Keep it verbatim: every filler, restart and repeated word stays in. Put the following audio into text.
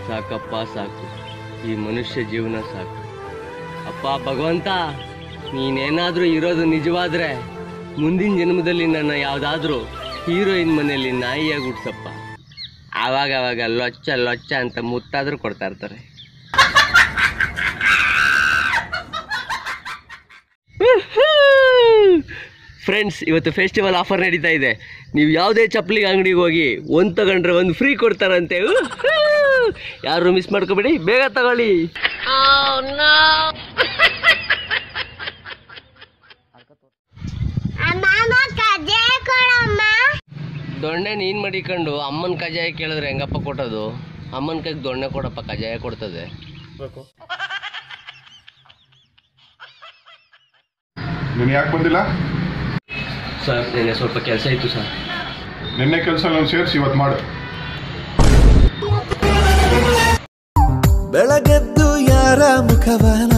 ಸಾಕಪ್ಪ ಸಾಕು, ಈ ಮನುಷ್ಯ ಜೀವನ ಸಾಕು. ಅಪ್ಪ ಭಗವಂತ, ನೀನೇನಾದರೂ ಇರೋದು ನಿಜವಾದ್ರೆ ಮುಂದಿನ ಜನ್ಮದಲ್ಲಿ ನನ್ನ ಯಾವುದಾದ್ರೂ ಹೀರೋಯಿನ್ ಮನೆಯಲ್ಲಿ ನಾಯಿಯಾಗಿ ಹುಡ್ಸಪ್ಪ. ಆವಾಗ ಆವಾಗ ಲೊಚ್ಚ ಲೊಚ್ಚ ಅಂತ ಮುತ್ತಾದ್ರೂ ಕೊಡ್ತಾ ಇರ್ತಾರೆ. ಫ್ರೆಂಡ್ಸ್, ಇವತ್ತು ಫೆಸ್ಟಿವಲ್ ಆಫರ್ ನಡೀತಾ ಇದೆ. ನೀವು ಯಾವುದೇ ಚಪ್ಪಲಿ ಅಂಗಡಿಗೆ ಹೋಗಿ ಒಂದು ತಗೊಂಡ್ರೆ ಒಂದು ಫ್ರೀ ಕೊಡ್ತಾರಂತೆ. ಯಾರು ಮಿಸ್ ಮಾಡ್ಕೋಬೇಡಿ, ಬೇಗ ತಗೊಳ್ಳಿ. ದೊಣ್ಣೆ ನೀನ್ ಮಡಿಕೊಂಡು ಅಮ್ಮನ ಕಜಾಯ ಕೇಳಿದ್ರೆ ಹೆಂಗಪ್ಪ ಕೊಟ್ಟೋದು? ಅಮ್ಮನ ಕೈಗೆ ದೊಣ್ಣೆ ಕೊಡಪ್ಪ, ಕಜಾಯ ಕೊಡ್ತದೆ. ನೀನು ಯಾಕೆ ಬಂದಿಲ್ಲ ಸರ್? ನಿನ್ನೆ ಸ್ವಲ್ಪ ಕೆಲಸ ಇತ್ತು ಸರ್. ನಿನ್ನೆ ಕೆಲಸ ನಾನು ಸೇರಿಸಿ ಇವತ್ತು ಮಾಡು. ಬೆಳಗೆದ್ದು ಯಾರ ಮುಖವನ